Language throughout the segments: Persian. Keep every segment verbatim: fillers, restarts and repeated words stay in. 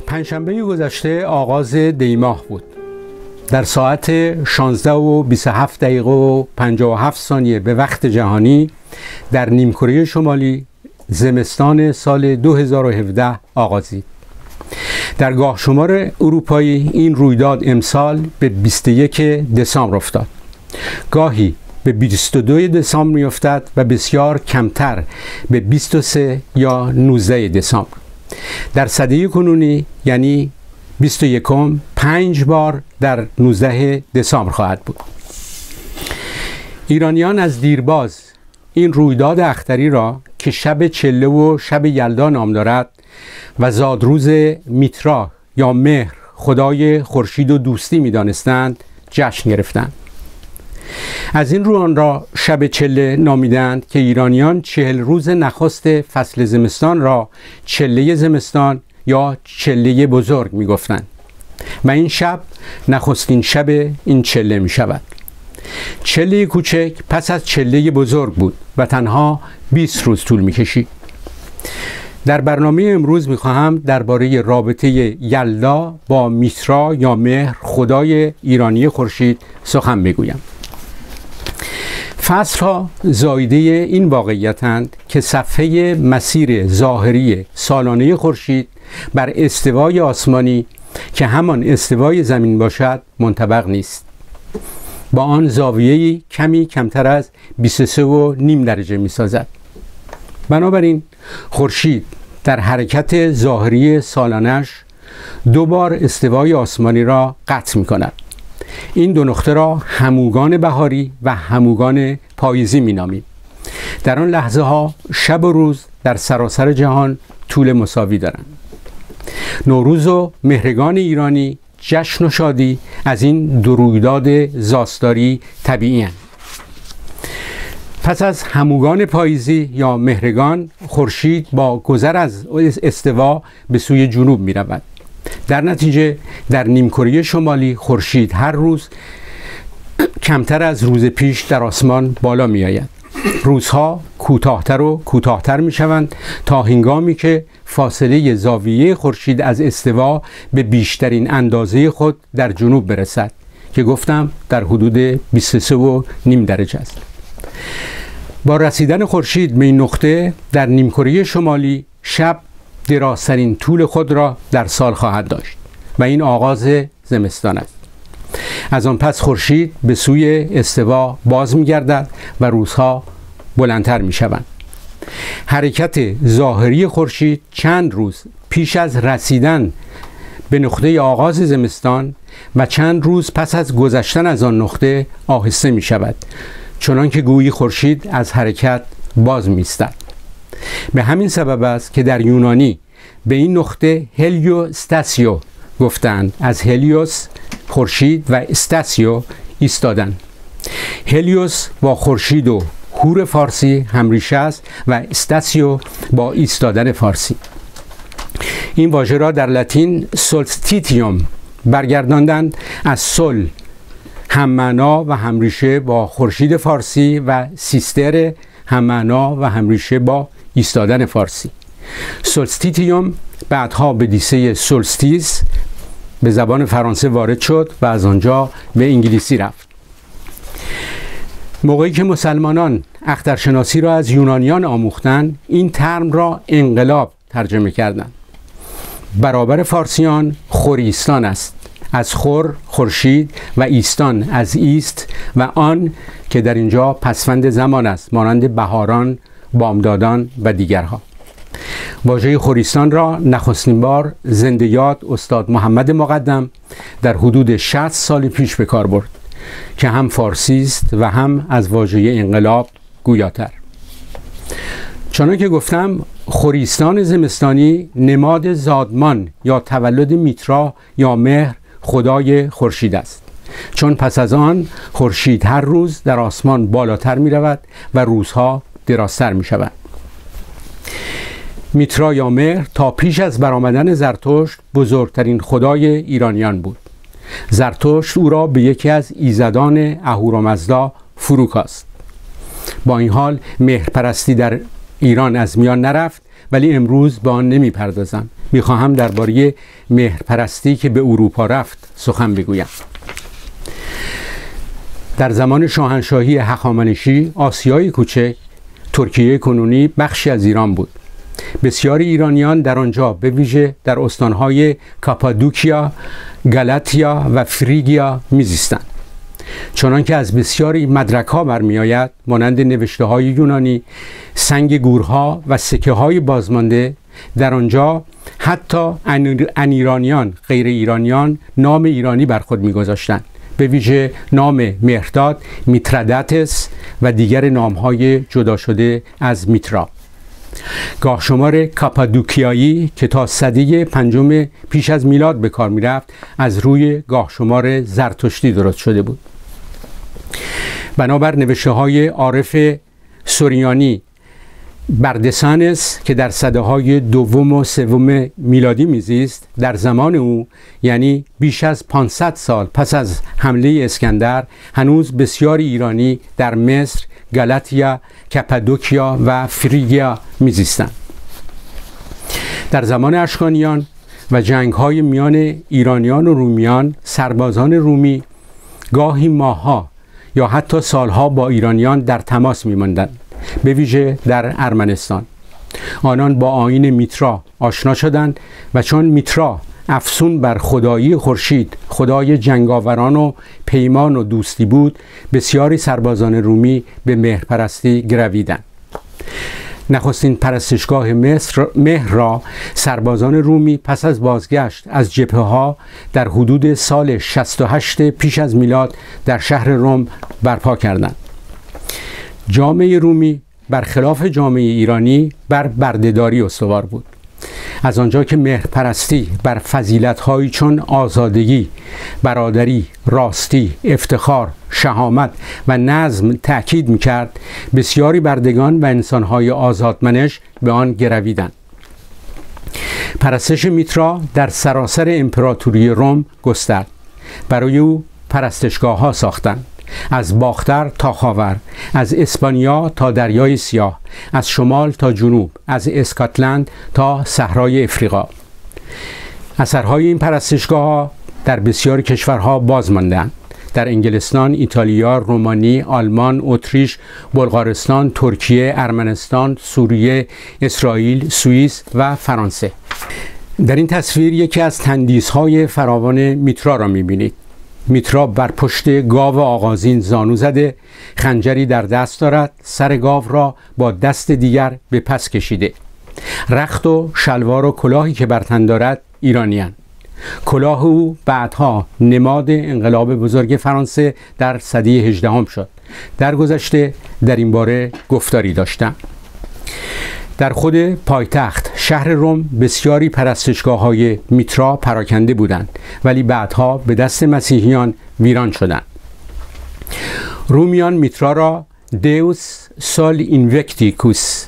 پنجشنبه گذشته آغاز دیماه بود. در ساعت شانزده و بیست و هفت دقیقه و پنجاه و هفت ثانیه به وقت جهانی در نیمکره شمالی زمستان سال دو هزار و هفده آغازید. در گاه شمار اروپایی این رویداد امسال به بیست و یک دسامبر افتاد. گاهی به بیست و دو دسامبر می افتد و بسیار کمتر به بیست و سه یا نوزده دسامبر. در سده کنونی یعنی بیست و یکم پنج بار در نوزده دسامبر خواهد بود. ایرانیان از دیرباز این رویداد اختری را که شب چله و شب یلدا نام دارد و زادروز میترا یا مهر خدای خورشید و دوستی می دانستند جشن گرفتند. از این رو آن را شب چله نامیدند که ایرانیان چهل روز نخست فصل زمستان را چله زمستان یا چله بزرگ می گفتند و این شب نخستین شب این چله می شود. چله کوچک پس از چله بزرگ بود و تنها بیست روز طول می کشید. در برنامه امروز می خواهم درباره رابطه یلدا با میترا یا مهر خدای ایرانی خورشید سخن بگویم. فصلها زایده این واقعیتند که صفحه مسیر ظاهری سالانه خورشید بر استوای آسمانی که همان استوای زمین باشد منطبق نیست. با آن زاویه‌ای کمی کمتر از بیست و سه و نیم درجه می سازد. بنابراین خورشید در حرکت ظاهری سالانش دو بار استوای آسمانی را قطع می کند. این دو نقطه را هموگان بهاری و هموگان پاییزی می نامیم. در آن لحظه ها شب و روز در سراسر جهان طول مساوی دارند. نوروز و مهرگان ایرانی جشن و شادی از این دو رویداد زاستاری طبیعی هستند. پس از هموگان پاییزی یا مهرگان خورشید با گذر از استوا به سوی جنوب می رود. در نتیجه در نیمکره شمالی خورشید هر روز کمتر از روز پیش در آسمان بالا می آید. روزها کوتاهتر و کوتاهتر می شوند تا هنگامی که فاصله زاویه خورشید از استوا به بیشترین اندازه خود در جنوب برسد که گفتم در حدود بیست و سه و نیم درجه است. با رسیدن خورشید به این نقطه در نیمکره شمالی شب درازترین طول خود را در سال خواهد داشت و این آغاز زمستان است. از آن پس خورشید به سوی استوا باز می گردد و روزها بلندتر می شوند. حرکت ظاهری خورشید چند روز پیش از رسیدن به نقطه آغاز زمستان و چند روز پس از گذشتن از آن نقطه آهسته می شود، چنان که گویی خورشید از حرکت باز می ایستد. به همین سبب است که در یونانی به این نقطه هلیوستاسیو گفتند، از هلیوس خورشید و استاسیو ایستادن. هلیوس با خورشید و هور فارسی همریشه است و استاسیو با ایستادن فارسی. این واژه را در لاتین سولستیتیوم برگرداندند، از سول هم معنا و همریشه با خورشید فارسی و سیستر هم معنا و همریشه با ایستادن فارسی. سولستیتیوم بعدها به دیسه سولستیس به زبان فرانسه وارد شد و از آنجا به انگلیسی رفت. موقعی که مسلمانان اخترشناسی را از یونانیان آموختند این ترم را انقلاب ترجمه کردند. برابر فارسیان خوریستان است، از خور خورشید و ایستان از ایست و آن که در اینجا پسفند زمان است مانند بهاران، بامدادان و دیگرها. واژه خوریستان را نخستین بار زنده یاد استاد محمد مقدم در حدود شصت سال پیش به کار برد که هم فارسی است و هم از واژه انقلاب گویاتر. چنانکه که گفتم خوریستان زمستانی نماد زادمان یا تولد میترا یا مهر خدای خورشید است، چون پس از آن خورشید هر روز در آسمان بالاتر می رود و روزها درازتر می شود. میترا یا مهر تا پیش از برآمدن زرتشت بزرگترین خدای ایرانیان بود. زرتشت او را به یکی از ایزدان اهورامزدا فرو کاست. با این حال مهرپرستی در ایران از میان نرفت ولی امروز به آن نمی پردازم. می خواهم درباره مهرپرستی که به اروپا رفت سخن بگویم. در زمان شاهنشاهی هخامنشی، آسیای کوچک، ترکیه کنونی بخشی از ایران بود. بسیاری ایرانیان در آنجا، به ویژه در استانهای کاپادوکیا، گالاتیا و فریگیا میزیستند. چنان که از بسیاری مدرک‌ها برمی آید، مانند نوشته‌های یونانی، سنگ گورها و سکه‌های بازمانده، در آنجا حتی ان ایرانیان غیر ایرانیان نام ایرانی بر خود می‌گذاشتند، به ویژه نام مهرداد، میتراداتس و دیگر نام‌های جدا شده از میترا. گاهشمار کاپادوکیایی که تا سده پنجم پیش از میلاد به کار می‌رفت، از روی گاهشمار زرتشتی درست شده بود. بنابر نوشته‌های عارف سوریانی، بردسانس که در سده‌های دوم و سوم میلادی میزیست، در زمان او، یعنی بیش از پانصد سال پس از حمله اسکندر، هنوز بسیاری ایرانی در مصر، گالاتیا، کاپادوکیا و فریگیا میزیستند. در زمان اشکانیان و جنگ‌های میان ایرانیان و رومیان، سربازان رومی گاهی ماه‌ها یا حتی سالها با ایرانیان در تماس می‌ماندند، به ویژه در ارمنستان. آنان با آیین میترا آشنا شدند و چون میترا افسون بر خدایی خورشید، خدای جنگاوران و پیمان و دوستی بود، بسیاری سربازان رومی به مهرپرستی گرویدند. نخستین پرستشگاه مصر مهر را سربازان رومی پس از بازگشت از جبهه‌ها در حدود سال شصت و هشت پیش از میلاد در شهر روم برپا کردند. جامعه رومی برخلاف جامعه ایرانی بر بردهداری استوار بود. از آنجا که مهرپرستی بر فضیلت‌هایی چون آزادگی، برادری، راستی، افتخار، شهامت و نظم تأکید می‌کرد، بسیاری بردگان و انسان‌های آزادمنش به آن گرویدند. پرستش میترا در سراسر امپراتوری روم گسترد. برای او پرستشگاه‌ها ساختند، از باختر تا خاور، از اسپانیا تا دریای سیاه، از شمال تا جنوب، از اسکاتلند تا صحرای افریقا. اثرهای این پرستشگاه‌ها در بسیاری کشورها باز ماندند. در انگلستان، ایتالیا، رومانی، آلمان، اتریش، بلغارستان، ترکیه، ارمنستان، سوریه، اسرائیل، سوئیس و فرانسه. در این تصویر یکی از تندیس‌های فراوان میترا را می‌بینید. میترا بر پشت گاو آغازین زانو زده، خنجری در دست دارد، سر گاو را با دست دیگر به پس کشیده. رخت و شلوار و کلاهی که بر تن دارد ایرانیان. کلاه او بعدها نماد انقلاب بزرگ فرانسه در سده هجدهم شد. در گذشته در این باره گفتاری داشتم. در خود پایتخت شهر روم بسیاری پرستشگاه‌های میترا پراکنده بودند، ولی بعدها به دست مسیحیان ویران شدند. رومیان میترا را دیوس سول اینوکتیکوس،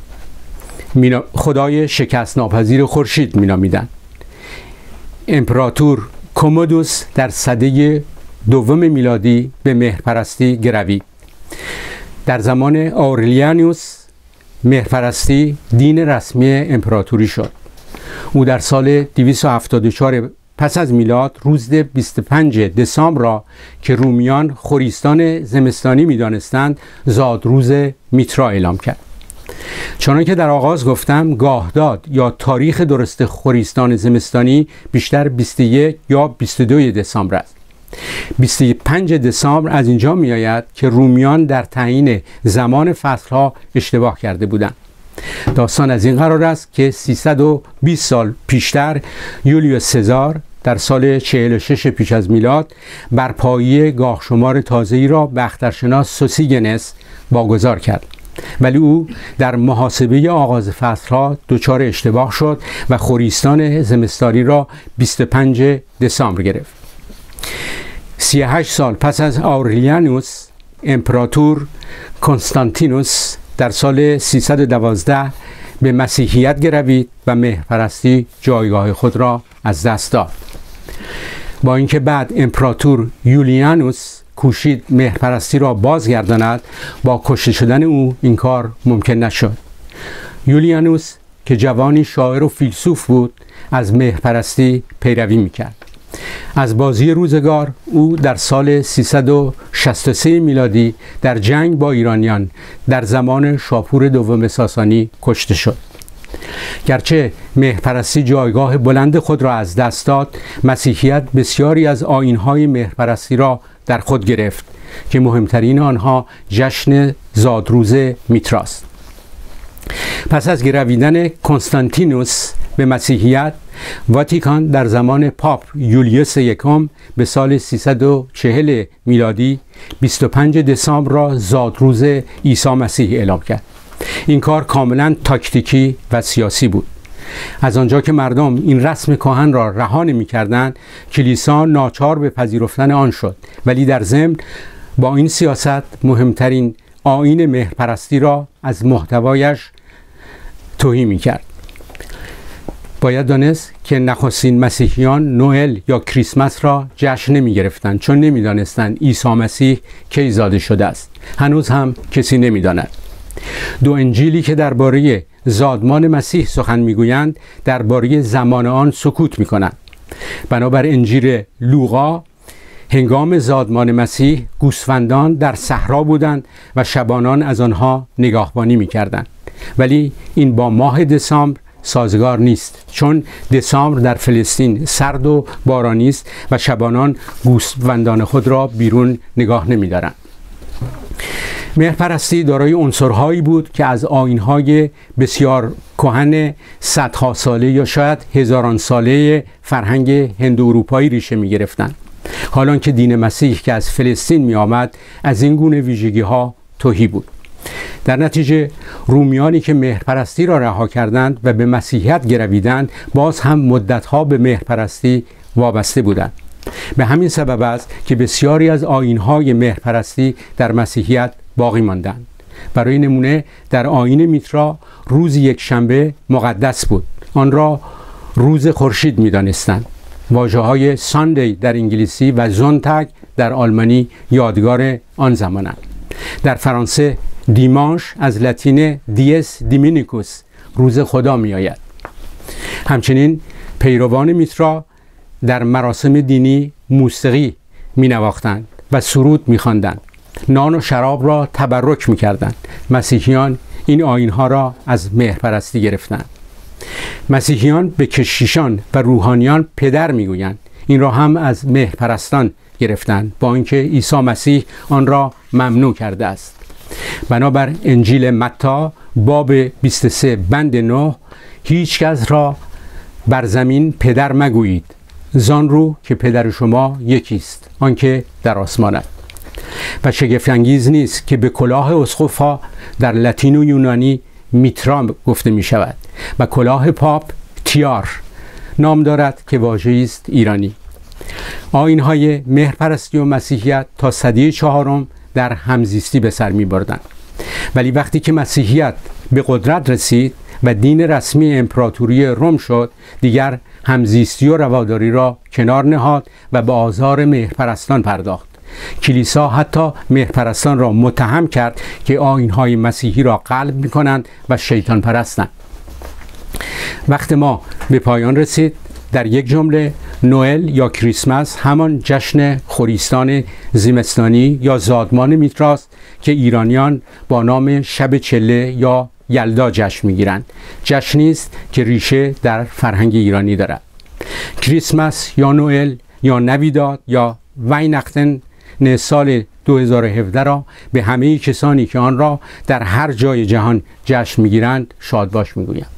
خدای شکست ناپذیر خورشید مینامیدند. امپراتور کومودوس در سده دوم میلادی به مهرپرستی گروید. در زمان اورلیانوس مهرپرستی دین رسمی امپراتوری شد. او در سال دویست و هفتاد و چهار پس از میلاد روز بیست و پنجم دسامبر را که رومیان خوریستان زمستانی می‌دانستند زادروز میترا اعلام کرد. چنانکه در آغاز گفتم، گاهداد یا تاریخ درست خوریستان زمستانی بیشتر بیست و یک یا بیست و دو دسامبر است. بیست و پنجم دسامبر از اینجا می آید که رومیان در تعیین زمان فصلها اشتباه کرده بودند. داستان از این قرار است که سیصد و بیست سال پیشتر یولیوس سزار در سال چهل و شش پیش از میلاد برپایی گاهشمار تازه‌ای را به اخترشناس سوسیگنس واگذار کرد، ولی او در محاسبه آغاز فصلها دچار اشتباه شد و خوریستان زمستانی را بیست و پنجم دسامبر گرفت. سی و هشت سال پس از اورلیانوس، امپراتور کنستانتینوس در سال سیصد و دوازده به مسیحیت گروید و مهرپرستی جایگاه خود را از دست داد. با اینکه بعد امپراتور یولیانوس کوشید مهرپرستی را بازگرداند، با کشته شدن او این کار ممکن نشد. یولیانوس که جوانی شاعر و فیلسوف بود از مهرپرستی پیروی میکرد. از بازی روزگار او در سال سیصد و شصت و سه میلادی در جنگ با ایرانیان در زمان شاپور دوم ساسانی کشته شد. گرچه مهرپرستی جایگاه بلند خود را از دست داد، مسیحیت بسیاری از آیین‌های مهرپرستی را در خود گرفت که مهمترین آنها جشن زادروز میتراست. پس از گرویدن کنستانتینوس به مسیحیت، واتیکان در زمان پاپ یولیوس یکم به سال سیصد و چهل میلادی بیست و پنج دسامبر را زادروز عیسی مسیح اعلام کرد. این کار کاملا تاکتیکی و سیاسی بود. از آنجا که مردم این رسم کهن را رها نمی‌کردند، کلیسا ناچار به پذیرفتن آن شد، ولی در ضمن با این سیاست مهمترین آیین مهرپرستی را از محتوایش تهی می‌کرد. باید دانست که نخستین مسیحیان نوئل یا کریسمس را جشن نمی گرفتند، چون نمی دانستند عیسی مسیح کی زاده شده است. هنوز هم کسی نمی داند. دو انجیلی که درباره زادمان مسیح سخن می گویند درباره زمان آن سکوت می کنند. بنابر انجیل لوقا، هنگام زادمان مسیح گوسفندان در صحرا بودند و شبانان از آنها نگاهبانی می کردند. ولی این با ماه دسامبر سازگار نیست، چون دسامبر در فلسطین سرد و بارانی است و شبانان گوسفندان خود را بیرون نگاه نمی‌دارند. مهرپرستی دارای عنصرهایی بود که از آیین‌های بسیار کهن صدها ساله یا شاید هزاران ساله فرهنگ هند اروپایی ریشه می‌گرفتند. حالان که دین مسیح که از فلسطین می‌آمد از این گونه ویژگی‌ها تهی بود. در نتیجه رومیانی که مهرپرستی را رها کردند و به مسیحیت گرویدند باز هم مدتها به مهرپرستی وابسته بودند. به همین سبب است که بسیاری از آیین‌های مهرپرستی در مسیحیت باقی ماندند. برای نمونه در آیین میترا روز یکشنبه مقدس بود. آن را روز خورشید می‌دانستند. واژه‌های ساندی در انگلیسی و زونتاگ در آلمانی یادگار آن زمانند. در فرانسه دیمانش از لاتین دیس دیمینیکوس روز خدا می آید. همچنین پیروان میترا در مراسم دینی موسیقی می نواختند و سرود می خواندند. نان و شراب را تبرک می کردند. مسیحیان این آیین‌ها را از مهرپرستی گرفتند. مسیحیان به کشیشان و روحانیان پدر می گویند. این را هم از مهرپرستان گرفتند، با اینکه عیسی مسیح آن را ممنوع کرده است. بنابر انجیل متی باب بیست و سه بند نه، هیچ کس را بر زمین پدر مگویید زان رو که پدر شما یکیست، آنکه در آسمان است. و شگفت انگیز نیست که به کلاه اسقف‌ها در لاتین و یونانی میترا گفته می شود و کلاه پاپ تیار نام دارد که واژه‌ای است ایرانی. آیین‌های مهرپرستی و مسیحیت تا سده چهارم در همزیستی به سر می‌بردند. ولی وقتی که مسیحیت به قدرت رسید و دین رسمی امپراتوری روم شد، دیگر همزیستی و رواداری را کنار نهاد و به آزار مهرپرستان پرداخت. کلیسا حتی مهرپرستان را متهم کرد که آیین‌های مسیحی را قلب می‌کنند و شیطان پرستند. وقت ما به پایان رسید. در یک جمله، نوئل یا کریسمس همان جشن خوریستان زمستانی یا زادمان میتراست که ایرانیان با نام شب چله یا یلدا جشن میگیرند. جشنی است که ریشه در فرهنگ ایرانی دارد. کریسمس یا نوئل یا نویداد یا وینختن سال دو هزار و هفده را به همه کسانی که آن را در هر جای جهان جشن میگیرند شادباش میگویم.